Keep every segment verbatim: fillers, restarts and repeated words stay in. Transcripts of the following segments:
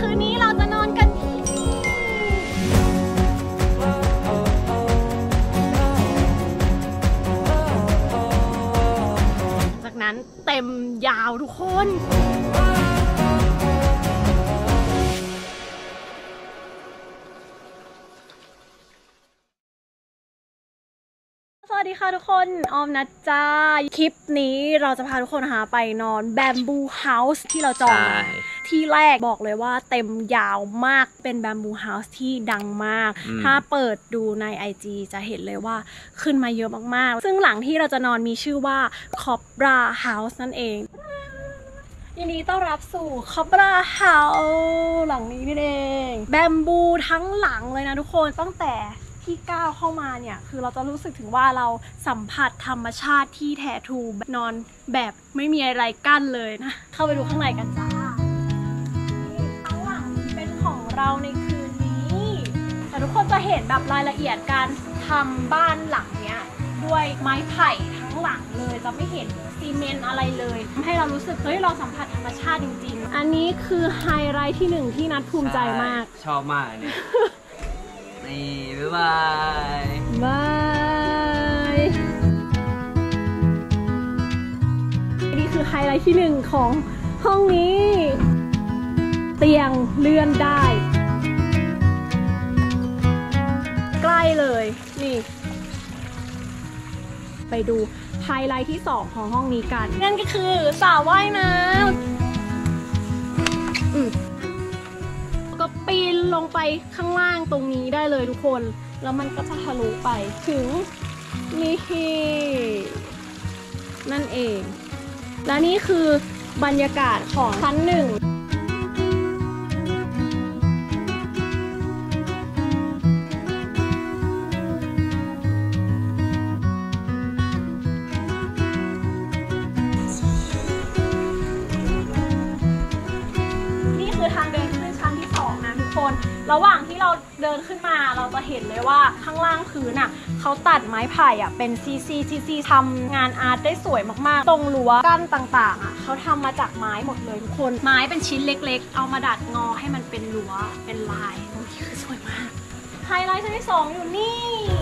คืนนี้เราจะนอนกันที่จากนั้นเต็มยาวทุกคนสวัสดีค่ะทุกคนออมนะจ้าคลิปนี้เราจะพาทุกคนนะคะไปนอนแบมบูเฮาส์ที่เราจองที่แรกบอกเลยว่าเต็มยาวมากเป็นแบมบูเฮาส์ที่ดังมากถ้าเปิดดูใน ไอ จี จะเห็นเลยว่าขึ้นมาเยอะมากๆซึ่งหลังที่เราจะนอนมีชื่อว่า Cobra House นั่นเองยินดีต้อนรับสู่ Cobra House หลังนี้นี่เองแบมบูทั้งหลังเลยนะทุกคนตั้งแต่ที่ก้าวเข้ามาเนี่ยคือเราจะรู้สึกถึงว่าเราสัมผัสธรรมชาติที่แท้ทรูนอนแบบไม่มีอะไรกั้นเลยนะเข้าไปดูข้างในกันจ้าข้างหลังเป็นของเราในคืนนี้แต่ทุกคนจะเห็นแบบรายละเอียดการทำบ้านหลังเนี้ยด้วยไม้ไผ่ทั้งหลังเลยจะไม่เห็นซีเมนต์อะไรเลยทำให้เรารู้สึกเฮ้ยเราสัมผัสธรรมชาติจริงๆอันนี้คือไฮไลท์ที่หนึ่งที่นัทภูมิใจมากชอบมากเนี่ยนี่บ๊ายบายบายนี่คือไฮไลท์ที่หนึ่งของห้องนี้เตียงเลื่อนได้ใกล้เลยนี่ไปดูไฮไลท์ที่สองของห้องนี้กันนั่นก็คือสระว่ายน้ำก็ปีนลงไปข้างล่างตรงนี้ได้เลยทุกคนแล้วมันก็จะทะลุไปถึงนี่นั่นเองและนี่คือบรรยากาศของชั้นหนึ่งระหว่างที่เราเดินขึ้นมาเราจะเห็นเลยว่าข้างล่างพื้นอ่ะเขาตัดไม้ไผ่อ่ะเป็นซีซีซีซีทำงานอาร์ตได้สวยมากๆตรงรั้วกั้นต่างๆอ่ะเขาทำมาจากไม้หมดเลยทุกคนไม้เป็นชิ้นเล็กๆเอามาดัดงอให้มันเป็นรั้วเป็นลายโอ้ยคือสวยมากไฮไลท์ชั้นที่สองอยู่นี่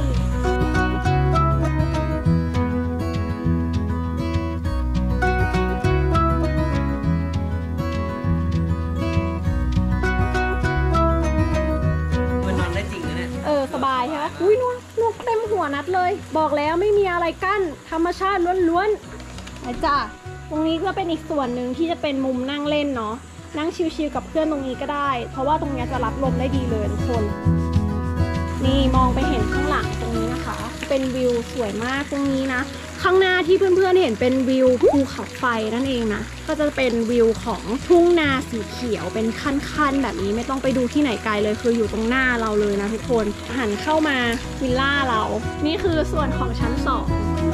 สบายใช่ไหมอุ้ยนวลนวลเต็มหัวนัดเลยบอกแล้วไม่มีอะไรกั้นธรรมชาติล้วนๆไอ้จ้าตรงนี้ก็เป็นอีกส่วนหนึ่งที่จะเป็นมุมนั่งเล่นเนาะนั่งชิลๆกับเพื่อนตรงนี้ก็ได้เพราะว่าตรงนี้จะรับลมได้ดีเลยทุกคนนี่มองไปเห็นข้างหลังตรงนี้นะคะเป็นวิวสวยมากตรงนี้นะข้างหน้าที่เพื่อนๆเห็นเป็นวิวภูเขาไฟนั่นเองนะก็จะเป็นวิวของทุ่งนาสีเขียวเป็นขั้นๆแบบนี้ไม่ต้องไปดูที่ไหนไกลเลยคืออยู่ตรงหน้าเราเลยนะทุกคนหันเข้ามาวิลล่าเรานี่คือส่วนของชั้นสอง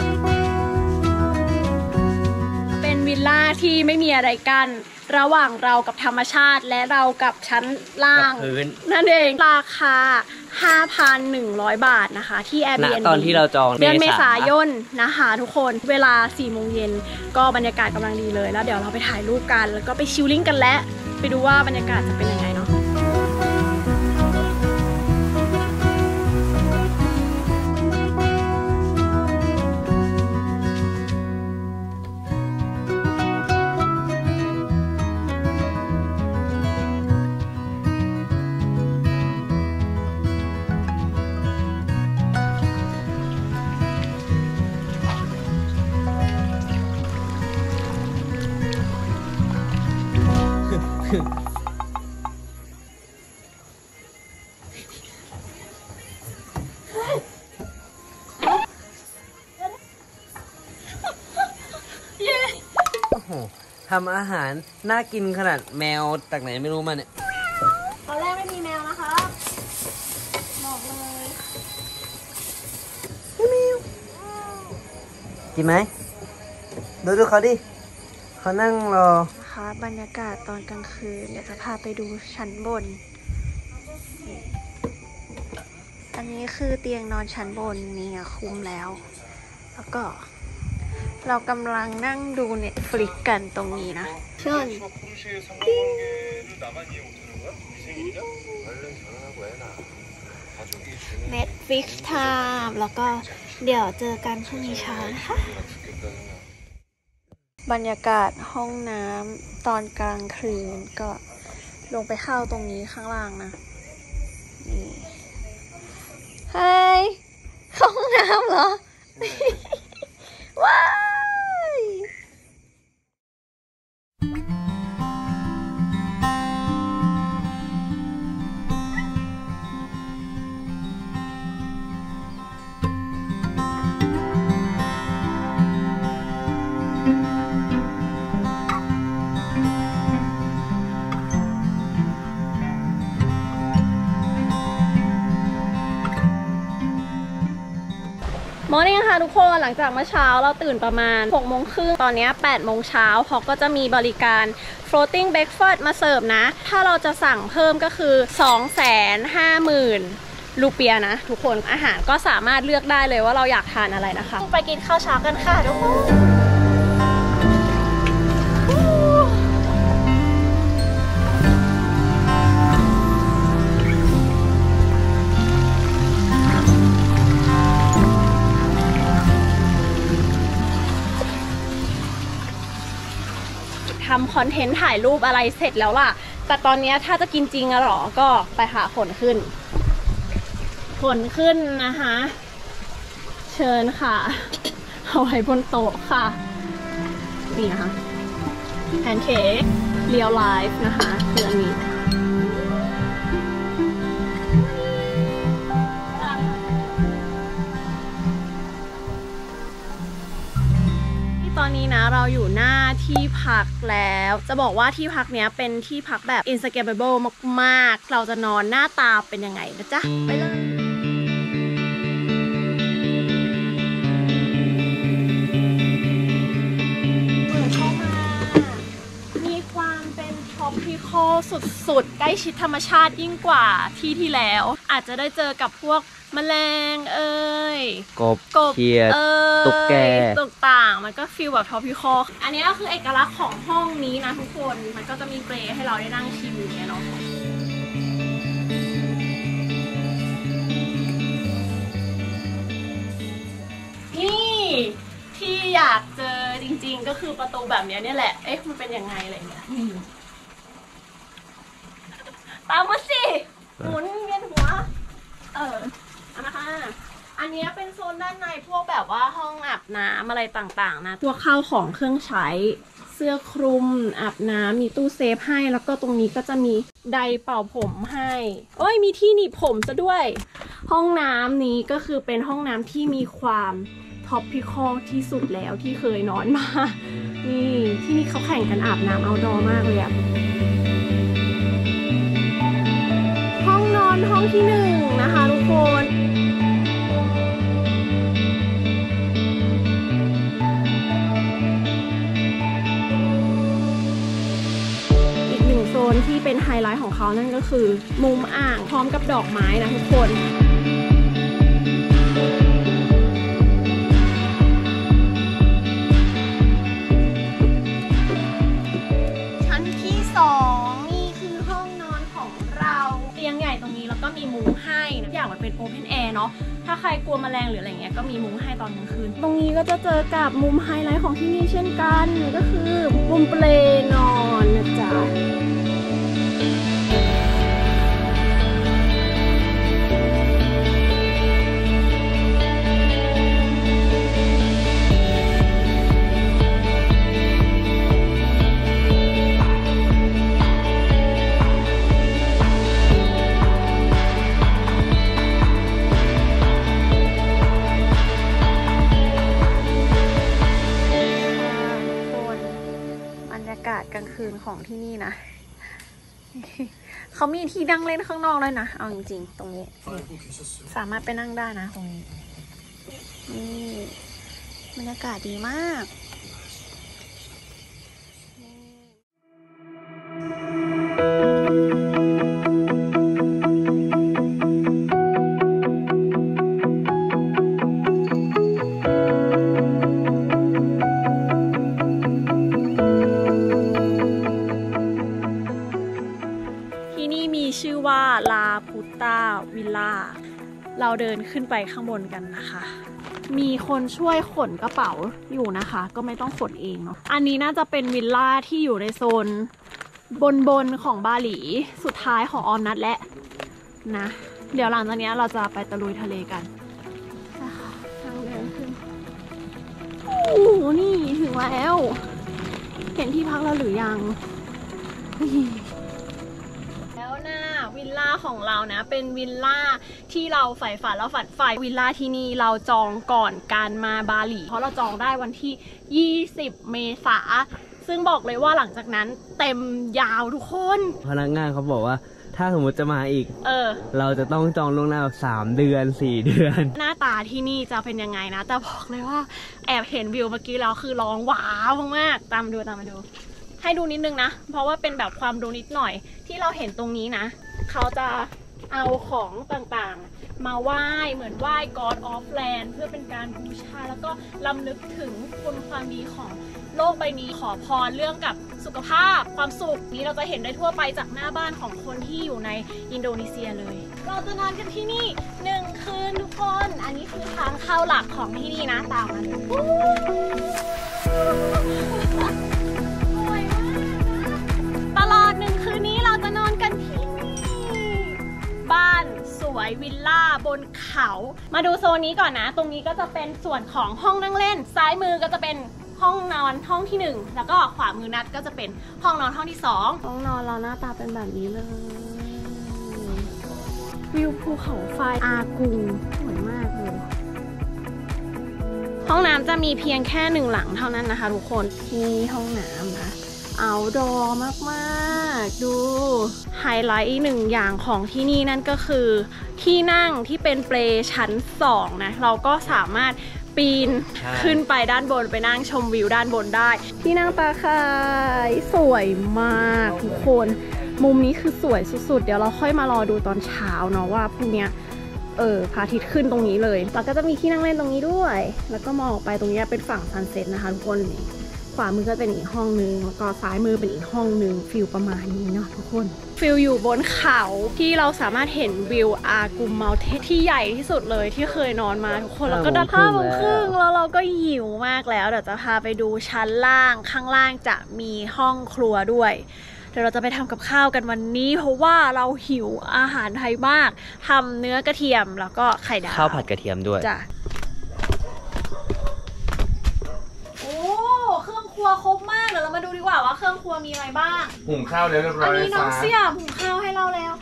เป็นวิลล่าที่ไม่มีอะไรกั้นระหว่างเรากับธรรมชาติและเรากับชั้นล่างนั่นเองราคา ห้าพันหนึ่งร้อย บาทนะคะที่ Airbnb ตอนที่เราจองเดือนเมษายนนะคะทุกคนเวลา สี่โมงเย็นก็บรรยากาศกำลังดีเลยแล้วเดี๋ยวเราไปถ่ายรูปกันแล้วก็ไปชิลลิ่งกันและไปดูว่าบรรยากาศจะเป็นยังไงเนาะทำอาหารน่ากินขนาดแมวจากไหนไม่รู้มาเนี่ยตอนแรกไม่มีแมวนะคะบอกเลยแมวกินไหมดูดูเขาดิเขานั่งรอค่ะบรรยากาศตอนกลางคืนเดี๋ยวจะพาไปดูชั้นบนอันนี้คือเตียงนอนชั้นบนนี่คุ้มแล้วแล้วก็เรากำลังนั่งดูเน็ตฟลิกกันตรงนี้นะเชิญ Netflix time แล้วก็เดี๋ยวเจอกันพรุ่งนี้เช้านะคะบรรยากาศห้องน้ำตอนกลางคืนก็ลงไปเข้าตรงนี้ข้างล่างนะนี่ไฮเข้าห้องน้ำเหรอ ว้ายมอร์นิ่งค่ะทุกคนหลังจากเมื่อเช้าเราตื่นประมาณหกโมงครึ่งตอนนี้แปดโมงเช้าเขาก็จะมีบริการ floating breakfast มาเสิร์ฟนะถ้าเราจะสั่งเพิ่มก็คือ สองแสนห้าหมื่น รูเปียนะทุกคนอาหารก็สามารถเลือกได้เลยว่าเราอยากทานอะไรนะคะไปกินข้าวเช้ากันค่ะทุกคนทำคอนเทนต์ถ่ายรูปอะไรเสร็จแล้วล่ะแต่ตอนนี้ถ้าจะกินจริงอะหรอก็ไปหาขนขึ้นขนขึ้นนะคะเชิญค่ะเอาไว้บนโต๊ะค่ะนี่นะคะแพนเค้กเรียลไลฟ์นะคะคืออันนี้ตอนนี้นะเราอยู่หน้าที่พักแล้วจะบอกว่าที่พักเนี้ยเป็นที่พักแบบ Instagrammable มากๆเราจะนอนหน้าตาเป็นยังไงนะจ๊ะไปเลยเปิดเข้ามามีความเป็น tropical สุดๆใกล้ชิดธรรมชาติยิ่งกว่าที่ที่แล้วอาจจะได้เจอกับพวกแมลงเอ้ยกบกบเขียดตุ๊กแกต่างๆมันก็ฟีลแบบท็อปพิคอลอันนี้ก็คือเอกลักษณ์ของห้องนี้นะทุกคนมันก็จะมีเปรย์ให้เราได้นั่งชิลอย่างเงี้ยเนาะนี่ที่อยากเจอจริงๆก็คือประตูแบบนี้เนี่ยแหละเอ๊ะมันเป็นยังไงอะไรเงี้ยตามมาสิหมุนเวียนหัวเออนะคะอันนี้เป็นโซนด้านในพวกแบบว่าห้องอาบน้ำอะไรต่างๆนะพวกข้าวของเครื่องใช้เสื้อคลุมอาบน้ำมีตู้เซฟให้แล้วก็ตรงนี้ก็จะมีไดร์เป่าผมให้โอ้ยมีที่หนีบผมซะด้วยห้องน้ำนี้ก็คือเป็นห้องน้ำที่มีความท็อปพิคอลที่สุดแล้วที่เคยนอนมานี่ที่นี่เขาแข่งกันอาบน้ำเอาท์ดอร์มากเลยอะห้องนอนห้องที่หนึ่งนะคะทุกคนอีกหนึ่งโซนที่เป็นไฮไลท์ของเขานั่นก็คือมุมอ่างพร้อมกับดอกไม้นะทุกคนชั้นที่สองนี่คือห้องนอนของเราเตียงใหญ่ตรงนี้แล้วก็มีมุ้งให้ทุกอย่างมันเป็นโอเพนแอร์เนาะถ้าใครกลัวแมลงหรืออะไรเงี้ยก็มีมุ้งให้ตอนกลางคืนตรงนี้ก็จะเจอกับมุมไฮไลท์ของที่นี่เช่นกันก็คือมุมเปลนอนนะจ๊ะกลางคืนของที่นี่นะ เขามีที่นั่งเล่นข้างนอกเลยนะเอาจริงๆตรงนี้สามารถไปนั่งได้นะตรงนี้นี่บรรยากาศดีมากมีชื่อว่าลาพูต้าวิลล่าเราเดินขึ้นไปข้างบนกันนะคะมีคนช่วยขนกระเป๋าอยู่นะคะก็ไม่ต้องขนเองเนาะอันนี้น่าจะเป็นวิลล่าที่อยู่ในโซนบนบนของบาหลีสุดท้ายของออมนัดและนะเดี๋ยวหลังจากนี้เราจะไปตะลุยทะเลกันนะคะทางเดินขึ้นโอ้โหนี่ถึงแล้วเห็นที่พักเราหรือยังแล้วหน้าวิลล่าของเรานะเป็นวิลล่าที่เราใฝ่ฝันแล้วฝันใฝ่วิลล่าที่นี่เราจองก่อนการมาบาหลีเพราะเราจองได้วันที่ยี่สิบเมษาซึ่งบอกเลยว่าหลังจากนั้นเต็มยาวทุกคนพนักงานเขาบอกว่าถ้าสมมติจะมาอีกเออเราจะต้องจองล่วงหน้าสามเดือนสี่เดือนหน้าตาที่นี่จะเป็นยังไงนะแต่บอกเลยว่าแอบเห็นวิวเมื่อกี้แล้วคือร้องว้าวมากๆตามมาดูตามมาดูให้ดูนิดนึงนะเพราะว่าเป็นแบบความรู้นิดหน่อยที่เราเห็นตรงนี้นะเขาจะเอาของต่างๆมาไหว้เหมือนไหว้ God of Land เพื่อเป็นการบูชาแล้วก็รำลึกถึงคุณความดีของโลกใบนี้ขอพรเรื่องกับสุขภาพความสุขนี้เราจะเห็นได้ทั่วไปจากหน้าบ้านของคนที่อยู่ในอินโดนีเซียเลยเราจะนอนกันที่นี่หนึ่งคืนทุกคนอันนี้คือทางเข้าหลักของที่นี่นะตามมาเลยตลอดหนึ่งคืนนี้เราจะนอนกันที่นี่บ้านสวยวิลล่าบนเขามาดูโซนนี้ก่อนนะตรงนี้ก็จะเป็นส่วนของห้องนั่งเล่นซ้ายมือก็จะเป็นห้องนอนห้องที่หนึ่งแล้วก็ขวามือนัดก็จะเป็นห้องนอนห้องที่สองห้องนอนเราหน้าตาเป็นแบบนี้เลยวิวภูเขาไฟอากูสวยมากเลยห้องน้ำจะมีเพียงแค่หนึ่งหลังเท่านั้นนะคะทุกคนที่ห้องน้ำนะเอาดอมากๆดูไฮไลท์หนึ่งอย่างของที่นี่นั่นก็คือที่นั่งที่เป็นเปลชั้นสองนะเราก็สามารถปีนขึ้นไปด้านบนไปนั่งชมวิวด้านบนได้ที่นั่งตาข่ายสวยมากทุกคนมุมนี้คือสวยสุดๆเดี๋ยวเราค่อยมารอดูตอนเช้าเนาะว่าพรุ่งนี้เออพระอาทิตย์ขึ้นตรงนี้เลยแล้วก็จะมีที่นั่งเล่นตรงนี้ด้วยแล้วก็มองออกไปตรงนี้เป็นฝั่งซันเซ็ตนะคะทุกคนขวามือก็เป็นอีกห้องนึงแล้วก็ซ้ายมือเป็นอีกห้องนึงฟิลประมาณนี้เนาะทุกคนฟิลอยู่บนเขาที่เราสามารถเห็นวิวอากุมเมลเทนที่ใหญ่ที่สุดเลยที่เคยนอนมาทุกคนแล้วก็ด้านห้าโมงครึ่งแล้วเราก็หิวมากแล้วเดี๋ยวจะพาไปดูชั้นล่างข้างล่างจะมีห้องครัวด้วยเดี๋ยวเราจะไปทำกับข้าวกันวันนี้เพราะว่าเราหิวอาหารไทยมากทำเนื้อกระเทียมแล้วก็ไข่ดาวข้าวผัดกระเทียมด้วยจ้ะครัวครบมากเดี๋ยวเรามาดูดีกว่าว่าเครื่องครัวมีอะไรบ้างหุงข้าวแล้วเรียบร้อยอันนี้น้องเสี่ยหุงข้าวให้เราแล้ว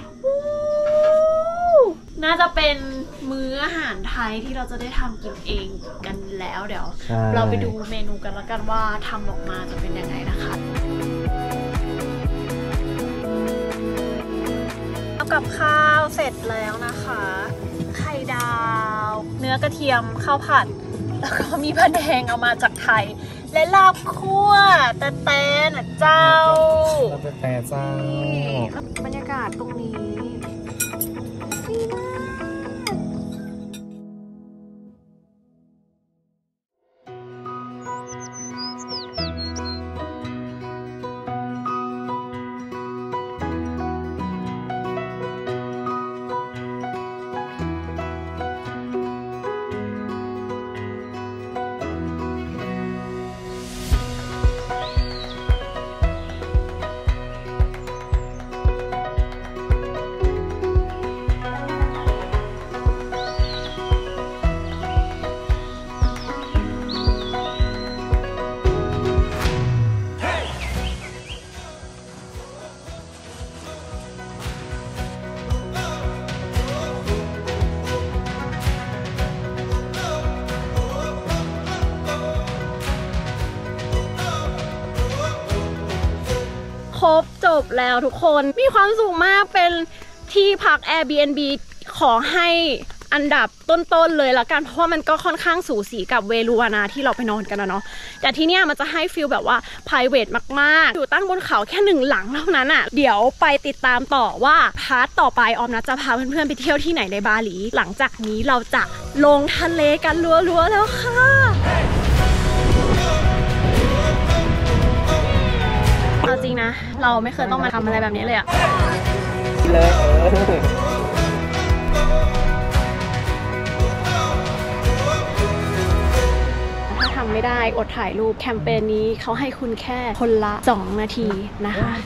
น่าจะเป็นมื้ออาหารไทยที่เราจะได้ทำกินเองกันแล้วเดี๋ยวเราไปดูเมนูกันแล้วกันว่าทำออกมาจะเป็นยังไงนะคะเอากับข้าวเสร็จแล้วนะคะไข่ดาวเนื้อกระเทียมข้าวผัดแล้วก็มีพะแนงเอามาจากไทยและลาบคั่วแต่แต่นะเจ้าแต่แต่เจ้าบรรยากาศตรงนี้ดีมากครบจบแล้วทุกคนมีความสุขมากเป็นที่พัก Airbnb ขอให้อันดับต้นๆเลยละกันเพราะว่ามันก็ค่อนข้างสูสีกับเวลูวานาที่เราไปนอนกันนะเนาะแต่ที่เนี้ยมันจะให้ฟีลแบบว่า private มากๆอยู่ตั้งบนเขาแค่หนึ่งหลังเท่านั้นอ่ะเดี๋ยวไปติดตามต่อว่าพาร์ทต่อไปออมนะจะพาเพื่อนๆไปเที่ยวที่ไหนในบาหลีหลังจากนี้เราจะลงทะเลกันรัวๆแล้วค่ะเอาจริงนะเราไม่เคยต้องมาทำอะไรแบบนี้เลยอะเลยถ้าทำไม่ได้อดถ่ายรูปแคมเปญนี้เขาให้คุณแค่คนละสองนาทีนะคะ